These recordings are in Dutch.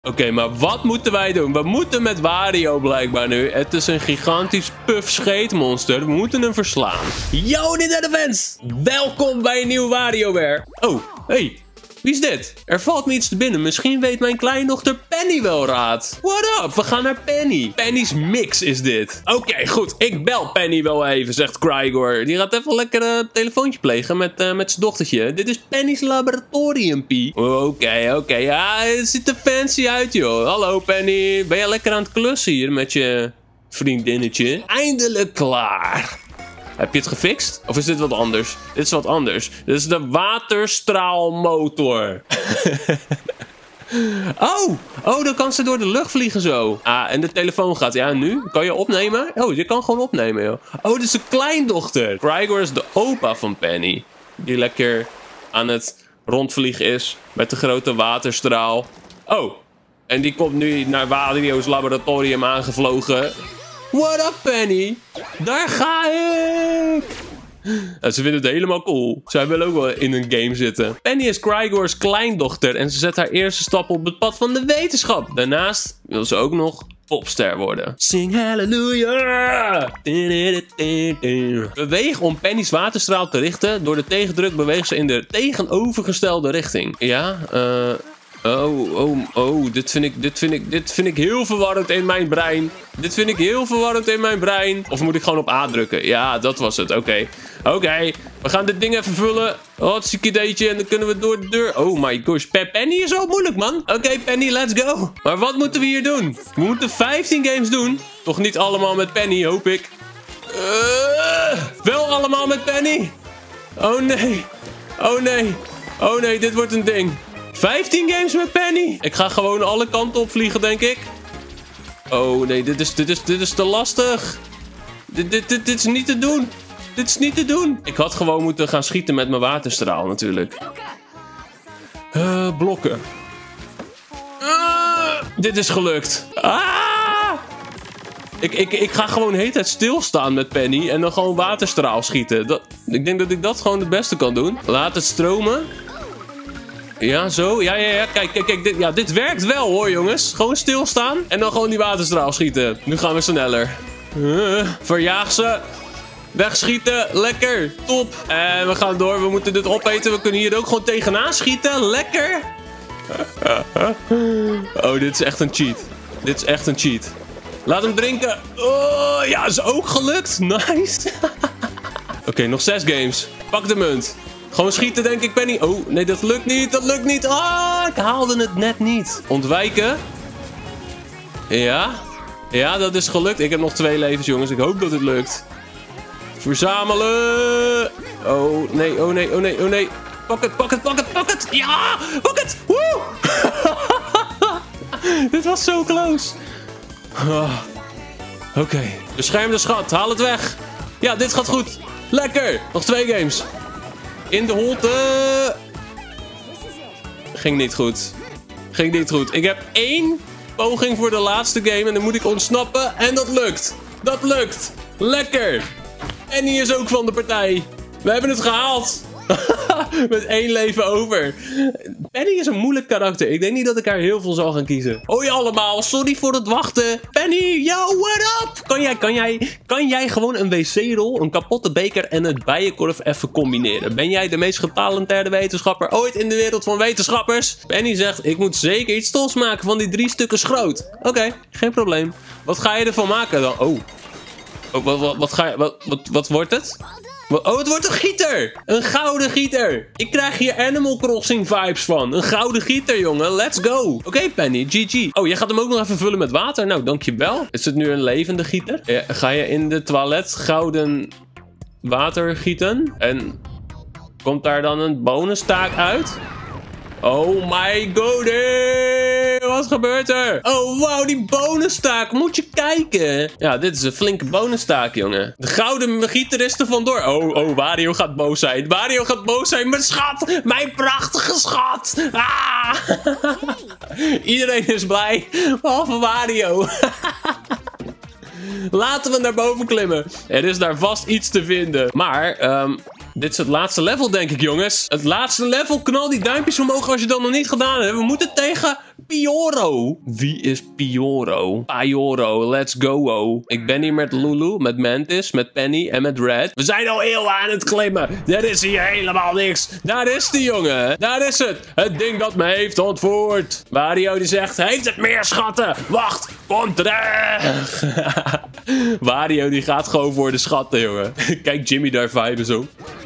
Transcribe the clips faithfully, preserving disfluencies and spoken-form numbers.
Oké, okay, maar wat moeten wij doen? We moeten met Wario blijkbaar nu. Het is een gigantisch puff-scheetmonster. We moeten hem verslaan. Yo, dit zijn de fans! Welkom bij een nieuw WarioWare. Oh, hey. Wie is dit? Er valt me iets te binnen. Misschien weet mijn kleindochter Penny wel raad. What up? We gaan naar Penny. Penny's mix is dit. Oké, okay, goed. Ik bel Penny wel even, zegt Crygor. Die gaat even lekker een uh, telefoontje plegen met, uh, met zijn dochtertje. Dit is Penny's laboratoriumpie. Oké, oké. Okay. Ja, het ziet er fancy uit, joh. Hallo, Penny. Ben jij lekker aan het klussen hier met je vriendinnetje? Eindelijk klaar. Heb je het gefixt? Of is dit wat anders? Dit is wat anders. Dit is de waterstraalmotor. Oh! Oh, dan kan ze door de lucht vliegen zo. Ah, en de telefoon gaat. Ja, nu? Kan je opnemen? Oh, je kan gewoon opnemen, joh. Oh, dit is een kleindochter. Crygor is de opa van Penny. Die lekker aan het rondvliegen is. Met de grote waterstraal. Oh. En die komt nu naar Wario's laboratorium aangevlogen. What up, Penny? Daar ga ik! En ze vinden het helemaal cool. Zij willen ook wel in een game zitten. Penny is Crygor's kleindochter en ze zet haar eerste stap op het pad van de wetenschap. Daarnaast wil ze ook nog popster worden. Sing hallelujah! Beweeg om Penny's waterstraal te richten. Door de tegendruk beweegt ze in de tegenovergestelde richting. Ja, eh... Uh... Oh, oh, oh, dit vind ik, dit vind ik, dit vind ik heel verwarrend in mijn brein. Dit vind ik heel verwarrend in mijn brein. Of moet ik gewoon op A drukken? Ja, dat was het. Oké. Okay. Oké, okay. We gaan dit ding even vullen. Hartstikke ideetje. En dan kunnen we door de deur. Oh my gosh. Penny is wel moeilijk, man. Oké, okay, Penny, let's go. Maar wat moeten we hier doen? We moeten vijftien games doen. Toch niet allemaal met Penny, hoop ik. Uh, wel allemaal met Penny. Oh nee. Oh nee. Oh nee, dit wordt een ding. vijftien games met Penny. Ik ga gewoon alle kanten op vliegen, denk ik. Oh nee, dit is, dit is, dit is te lastig. Dit, dit, dit, dit is niet te doen. Dit is niet te doen. Ik had gewoon moeten gaan schieten met mijn waterstraal natuurlijk. Uh, blokken. Uh, dit is gelukt. Ah! Ik, ik, ik ga gewoon de hele tijd stilstaan met Penny en dan gewoon waterstraal schieten. Dat, ik denk dat ik dat gewoon het beste kan doen. Laat het stromen. Ja, zo. Ja, ja, ja. Kijk, kijk, kijk. Dit, ja, dit werkt wel, hoor, jongens. Gewoon stilstaan en dan gewoon die waterstraal schieten. Nu gaan we sneller. Uh, verjaag ze. Wegschieten. Lekker. Top. En we gaan door. We moeten dit opeten. We kunnen hier ook gewoon tegenaan schieten. Lekker. Oh, dit is echt een cheat. Dit is echt een cheat. Laat hem drinken. Oh, ja, is ook gelukt. Nice. Oké, okay, nog zes games. Pak de munt. Gewoon schieten, denk ik, Penny. Oh, nee, dat lukt niet. Dat lukt niet. Ah, ik haalde het net niet. Ontwijken. Ja. Ja, dat is gelukt. Ik heb nog twee levens, jongens. Ik hoop dat het lukt. Verzamelen. Oh, nee, oh, nee, oh, nee, oh, nee. Pak het, pak het, pak het, pak het. Ja, pak het. Woe. Dit was zo close. Oh. Oké. Okay. Bescherm de schat. Haal het weg. Ja, dit gaat goed. Lekker. Nog twee games. In de holte. Ging niet goed. Ging niet goed. Ik heb één poging voor de laatste game. En dan moet ik ontsnappen. En dat lukt. Dat lukt. Lekker. En die is ook van de partij. We hebben het gehaald. Met één leven over. Penny is een moeilijk karakter. Ik denk niet dat ik haar heel veel zal gaan kiezen. Hoi allemaal, sorry voor het wachten. Penny, yo, what up? Kan jij, kan jij, kan jij gewoon een wc-rol, een kapotte beker en een bijenkorf even combineren? Ben jij de meest getalenteerde wetenschapper ooit in de wereld van wetenschappers? Penny zegt, ik moet zeker iets tofs maken van die drie stukken schroot. Oké, okay, geen probleem. Wat ga je ervan maken dan? Oh. Oh, wat, wat, wat ga je, wat, wat, wat wordt het? Oh, het wordt een gieter. Een gouden gieter. Ik krijg hier Animal Crossing vibes van. Een gouden gieter, jongen. Let's go. Oké, okay, Penny. G G. Oh, jij gaat hem ook nog even vullen met water. Nou, dankjewel. Is het nu een levende gieter? Ja, ga je in de toilet gouden water gieten? En komt daar dan een bonustaak uit? Oh my god. Wat gebeurt er? Oh, wauw, die bonustaak. Moet je kijken. Ja, dit is een flinke bonustaak, jongen. De gouden gieter is er vandoor. Oh, oh, Wario gaat boos zijn. Wario gaat boos zijn. Mijn schat. Mijn prachtige schat. Ah. Iedereen is blij. Behalve Wario. Laten we naar boven klimmen. Er is daar vast iets te vinden. Maar, um, dit is het laatste level, denk ik, jongens. Het laatste level. Knal die duimpjes omhoog als je dat nog niet gedaan hebt. We moeten tegen Pioro. Wie is Pioro? Pioro, let's go. -o. Ik ben hier met Lulu, met Mantis, met Penny en met Red. We zijn al heel aan het klimmen. Er is hier helemaal niks. Daar is die jongen. Daar is het. Het ding dat me heeft ontvoerd. Wario die zegt, heeft het meer schatten? Wacht, kom terug. Wario die gaat gewoon voor de schatten, jongen. Kijk Jimmy daar viben zo.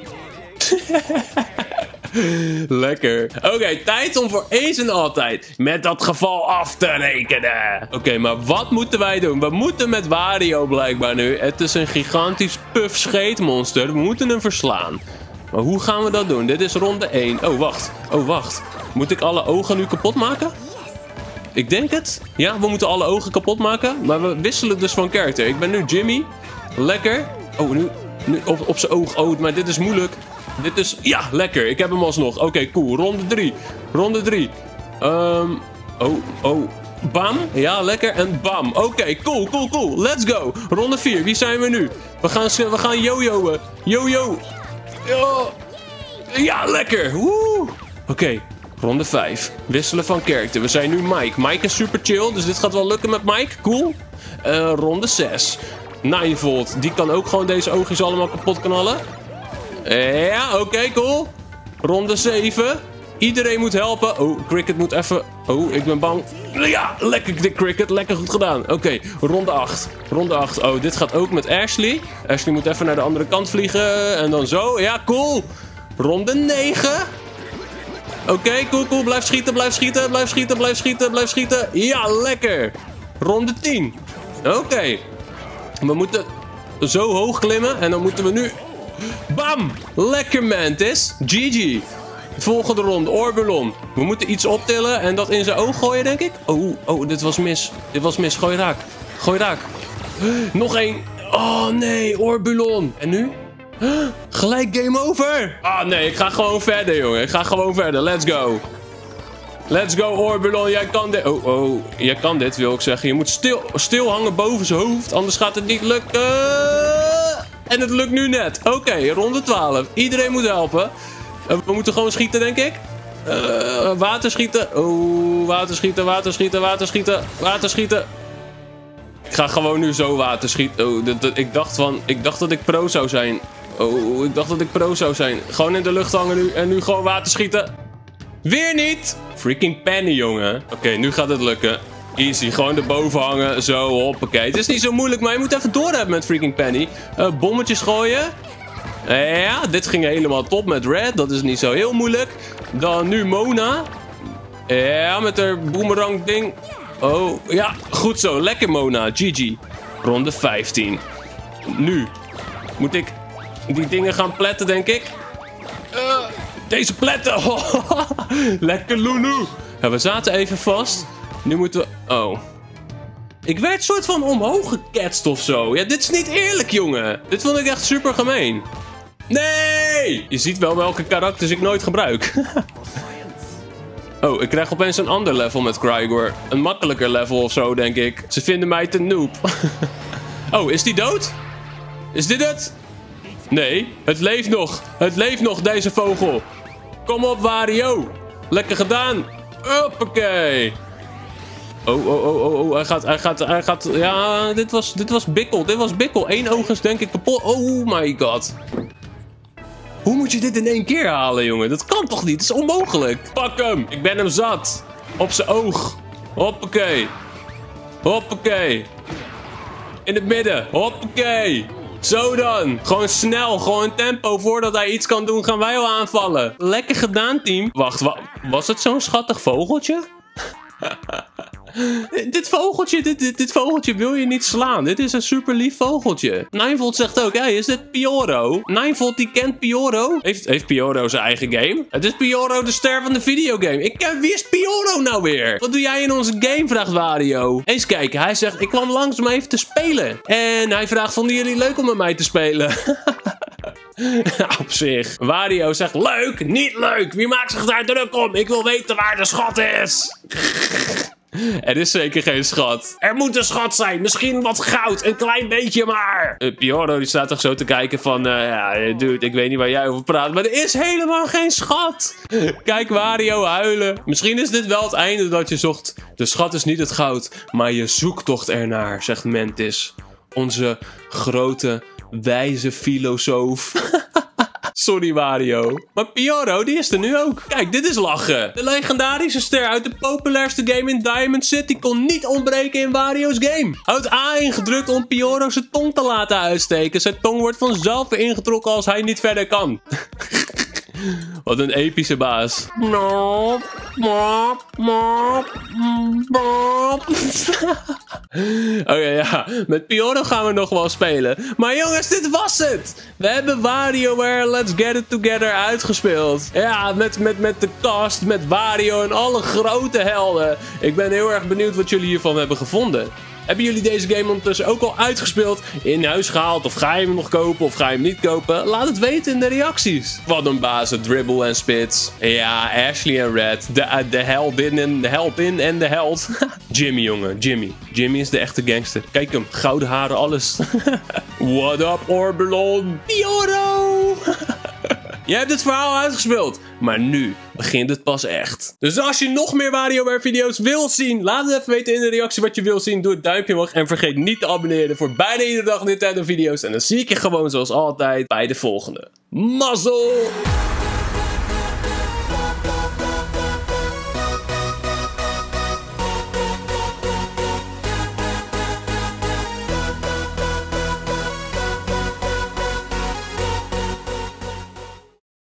Lekker. Oké, okay, tijd om voor eens en altijd met dat geval af te rekenen. Oké, okay, maar wat moeten wij doen? We moeten met Wario blijkbaar nu. Het is een gigantisch puff scheetmonster. We moeten hem verslaan. Maar hoe gaan we dat doen? Dit is ronde één. Oh, wacht. Oh, wacht. Moet ik alle ogen nu kapot maken? Ik denk het. Ja, we moeten alle ogen kapot maken. Maar we wisselen dus van karakter. Ik ben nu Jimmy. Lekker. Oh, nu, nu op, op zijn oog. Oh, maar dit is moeilijk. Dit is... Ja, lekker. Ik heb hem alsnog. Oké, okay, cool. Ronde drie. Ronde drie. Um, oh, oh. Bam. Ja, lekker. En bam. Oké, okay, cool, cool, cool. Let's go. Ronde vier. Wie zijn we nu? We gaan, we gaan yo-yo'en. Yo-yo. Yo. Ja, lekker. Woe. Oké. Okay. Ronde vijf. Wisselen van karakter. We zijn nu Mike. Mike is super chill, dus dit gaat wel lukken met Mike. Cool. Uh, ronde zes. nine volt. Die kan ook gewoon deze oogjes allemaal kapot knallen. Ja, oké, okay, cool. Ronde zeven. Iedereen moet helpen. Oh, Cricket moet even... Oh, ik ben bang. Ja, lekker de Cricket. Lekker goed gedaan. Oké, okay, ronde acht. Ronde acht. Oh, dit gaat ook met Ashley. Ashley moet even naar de andere kant vliegen. En dan zo. Ja, cool. Ronde negen. Oké, okay, cool, cool. Blijf schieten, blijf schieten, blijf schieten, blijf schieten, blijf schieten. Ja, lekker. Ronde tien. Oké. Okay. We moeten zo hoog klimmen. En dan moeten we nu... Bam! Lekker, Mantis. G G. Volgende ronde, oorballon. We moeten iets optillen en dat in zijn oog gooien, denk ik. Oh, oh, dit was mis. Dit was mis. Gooi raak. Gooi raak. Nog één. Oh, nee. Oorballon. En nu? Gelijk game over. Ah, nee. Ik ga gewoon verder, jongen. Ik ga gewoon verder. Let's go. Let's go, oorballon. Jij kan dit. Oh, oh. Jij kan dit, wil ik zeggen. Je moet stil, stil hangen boven zijn hoofd. Anders gaat het niet lukken. En het lukt nu net. Oké, okay, ronde twaalf. Iedereen moet helpen. Uh, we moeten gewoon schieten, denk ik. Uh, water schieten. Oh, water schieten, water schieten, water schieten, water schieten. Ik ga gewoon nu zo water schieten. Oh, dat, dat, ik, dacht van, ik dacht dat ik pro zou zijn. Oh, ik dacht dat ik pro zou zijn. Gewoon in de lucht hangen nu en nu gewoon water schieten. Weer niet. Freaking Penny, jongen. Oké, okay, nu gaat het lukken. Easy, gewoon erboven hangen. Zo, hoppakee. Het is niet zo moeilijk, maar je moet even doorhebben met freaking Penny. Uh, bommetjes gooien. Ja, dit ging helemaal top met Red. Dat is niet zo heel moeilijk. Dan nu Mona. Ja, met haar boomerang ding. Oh, ja, goed zo. Lekker, Mona. G G. Ronde vijftien. Nu moet ik die dingen gaan pletten, denk ik. Uh, deze pletten. Lekker, Lulu. Ja, we zaten even vast. Nu moeten we... Oh. Ik werd soort van omhoog geketst of zo. Ja, dit is niet eerlijk, jongen. Dit vond ik echt super gemeen. Nee! Je ziet wel welke karakters ik nooit gebruik. Oh, ik krijg opeens een ander level met Crygor. Een makkelijker level of zo, denk ik. Ze vinden mij te noob. Oh, is die dood? Is dit het? Nee, het leeft nog. Het leeft nog, deze vogel. Kom op, Wario. Lekker gedaan. Hoppakee. Oh, oh, oh, oh, oh, hij gaat, hij gaat, hij gaat, ja, dit was, dit was bikkel, dit was bikkel. Eén oog is denk ik kapot. Oh my god. Hoe moet je dit in één keer halen, jongen? Dat kan toch niet? Dat is onmogelijk. Pak hem. Ik ben hem zat. Op zijn oog. Hoppakee. Hoppakee. In het midden. Hoppakee. Zo dan. Gewoon snel. Gewoon tempo. Voordat hij iets kan doen, gaan wij al aanvallen. Lekker gedaan, team. Wacht, wa was het zo'n schattig vogeltje? Dit vogeltje, dit, dit, dit vogeltje wil je niet slaan. Dit is een super lief vogeltje. nine volt zegt ook, hey, is dit Pioro? nine volt die kent Pioro. Heeft, heeft Pioro zijn eigen game? Het is Pioro de ster van de videogame. Ik ken, wie is Pioro nou weer? Wat doe jij in onze game, vraagt Wario. Eens kijken, hij zegt, ik kwam langs om even te spelen. En hij vraagt, vonden jullie leuk om met mij te spelen? Op zich. Wario zegt, leuk, niet leuk. Wie maakt zich daar druk om? Ik wil weten waar de schat is. Er is zeker geen schat. Er moet een schat zijn. Misschien wat goud. Een klein beetje maar. Uh, Pioro die staat toch zo te kijken van... Uh, ja, dude, ik weet niet waar jij over praat. Maar er is helemaal geen schat. Kijk Wario huilen. Misschien is dit wel het einde dat je zocht. De schat is niet het goud. Maar je zoektocht ernaar, zegt Mantis. Onze grote, wijze filosoof. Sorry Wario. Maar Pioro, die is er nu ook. Kijk, dit is lachen. De legendarische ster uit de populairste game in Diamond City kon niet ontbreken in Wario's game. Houd A ingedrukt om Pioro zijn tong te laten uitsteken. Zijn tong wordt vanzelf weer ingetrokken als hij niet verder kan. Wat een epische baas. Oké, okay, ja. Met Pioro gaan we nog wel spelen. Maar jongens, dit was het. We hebben WarioWare Let's Get It Together uitgespeeld. Ja, met, met, met de cast, met Wario en alle grote helden. Ik ben heel erg benieuwd wat jullie hiervan hebben gevonden. Hebben jullie deze game ondertussen ook al uitgespeeld, in huis gehaald, of ga je hem nog kopen of ga je hem niet kopen? Laat het weten in de reacties. Wat een bazen, Dribble en Spits. Ja, Ashley en Red. De, de heldin en de helpin en de held. Jimmy, jongen, Jimmy. Jimmy is de echte gangster. Kijk hem, gouden haren, alles. What up, Orbulon? Pioro! Je hebt het verhaal uitgespeeld, maar nu begint het pas echt. Dus als je nog meer WarioWare video's wilt zien, laat het even weten in de reactie wat je wilt zien. Doe het duimpje omhoog en vergeet niet te abonneren voor bijna iedere dag Nintendo video's. En dan zie ik je gewoon zoals altijd bij de volgende. Mazzel!